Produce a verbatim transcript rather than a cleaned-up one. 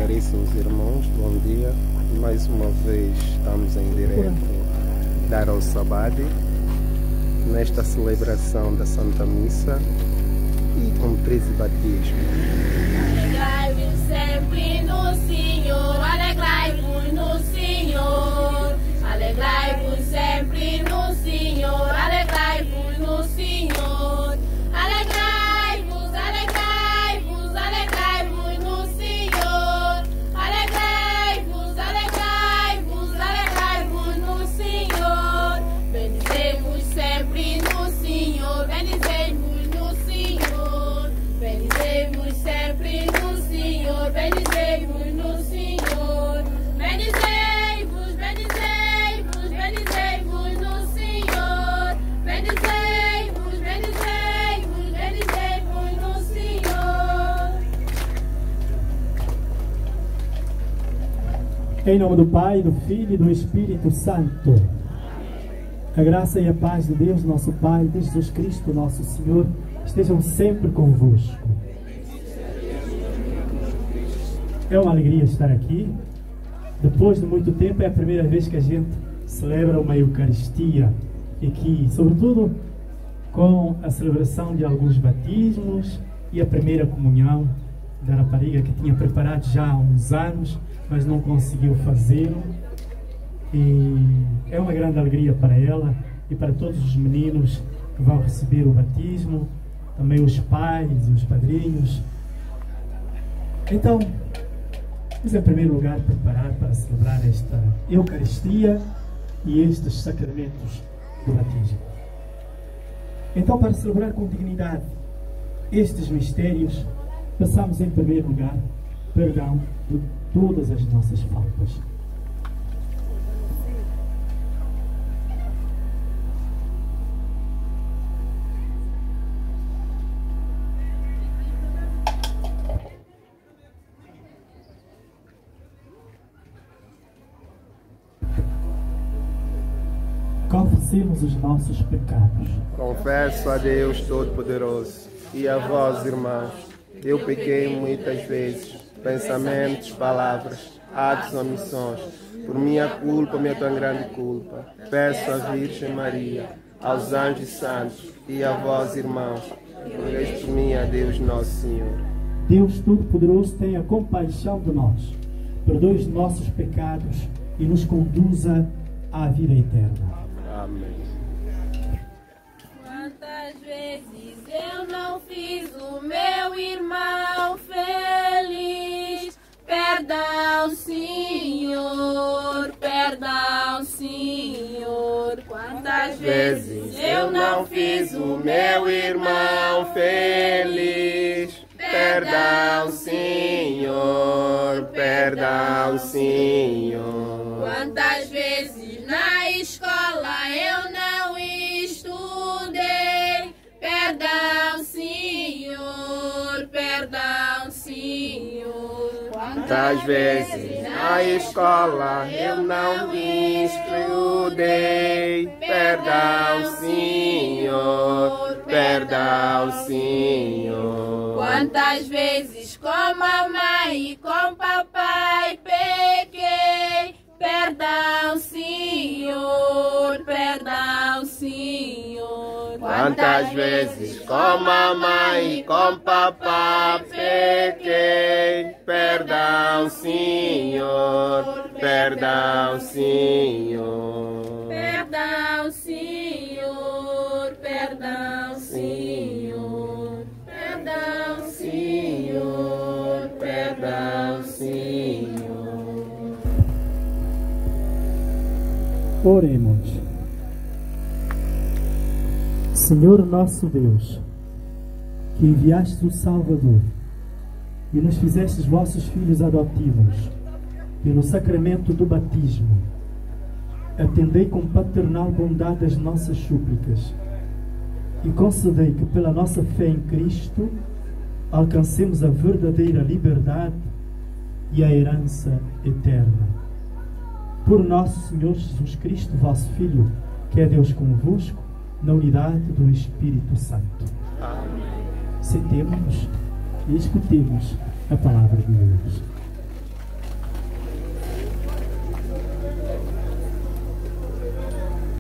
caríssimos irmãos, bom dia. Mais uma vez estamos em direto Dar ao Sabade, nesta celebração da Santa Missa e com treze batismos. Alegrai-vos sempre no Senhor, alegrai-vos no Senhor, alegrai-vos sempre no Senhor, alegrai-vos no Senhor, alegrai-vos, alegrai-vos, alegrai-vos no Senhor, alegrai-vos, alegrai-vos, alegrai-vos no Senhor, bendizei-vos sempre no Senhor, bendizei-vos no Senhor, bendizei-vos sempre no Senhor, bendizei-vos no Senhor, bendizei-vos, bendizei-vos, bendizei-vos no Senhor, bendizei-vos, bendizei-vos, bendizei-vos no Senhor. Em nome do Pai, do Filho e do Espírito Santo. A graça e a paz de Deus, nosso Pai, de Jesus Cristo, nosso Senhor, estejam sempre convosco. É uma alegria estar aqui. Depois de muito tempo, é a primeira vez que a gente celebra uma Eucaristia aqui, sobretudo com a celebração de alguns batismos e a primeira comunhão da rapariga que tinha preparado já há uns anos, mas não conseguiu fazê-lo. E é uma grande alegria para ela e para todos os meninos que vão receber o batismo, também os pais e os padrinhos. Então, vamos em primeiro lugar preparar para celebrar esta Eucaristia e estes sacramentos do batismo. Então, para celebrar com dignidade estes mistérios, passamos em primeiro lugar perdão de todas as nossas faltas. Confessemos os nossos pecados. Confesso a Deus Todo-Poderoso e a vós, irmãos, eu pequei muitas vezes, pensamentos, palavras, atos, omissões, por minha culpa, minha tão grande culpa. Peço à Virgem Maria, aos anjos santos e a vós, irmãos, rogueis por mim a Deus nosso Senhor. Deus Todo-Poderoso, tenha compaixão de nós, perdoe os nossos pecados e nos conduza à vida eterna. Amém. Quantas vezes eu não fiz o meu irmão feliz? Perdão, Senhor, perdão, Senhor. Quantas vezes eu não fiz o meu irmão feliz? Perdão, Senhor, perdão, Senhor. Quantas vezes na escola eu não estudei? Perdão, Senhor, perdão, Senhor. Quantas vezes na escola eu não estudei? Perdão, Senhor, perdão, Senhor. Quantas vezes com mamãe e com papai pequei? Perdão, Senhor, perdão, Senhor. Quantas vezes com mamãe e com papai pequei? Perdão, Senhor, perdão, Senhor. Perdão, Senhor, perdão, Senhor. Perdão, Senhor, perdão, Senhor. Oremos. Senhor nosso Deus, que enviaste o Salvador e nos fizestes vossos filhos adotivos pelo sacramento do batismo, atendei com paternal bondade as nossas súplicas e concedei que pela nossa fé em Cristo alcancemos a verdadeira liberdade e a herança eterna. Por nosso Senhor Jesus Cristo, vosso Filho, que é Deus convosco, na unidade do Espírito Santo. Amém. Sentemo-nos e escutemos a palavra de Deus.